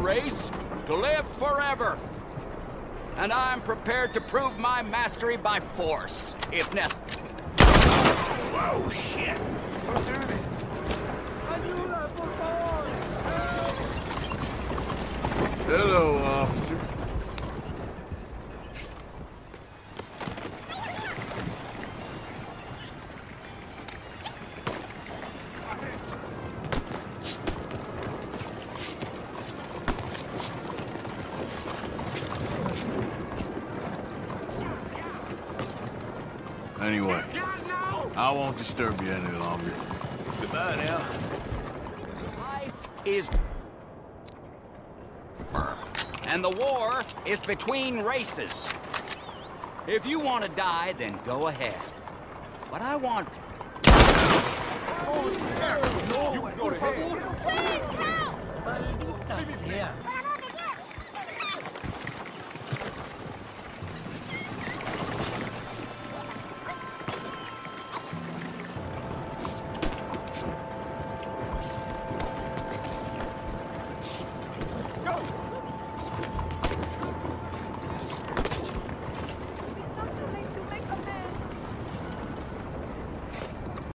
race to live forever. And I'm prepared to prove my mastery by force, if necessary. Whoa, shit! Hello, officer. Anyway, I won't disturb you any longer. Goodbye now. Life is... and the war is between races. If you want to die, then go ahead. But I want... You can go to hell. Please help!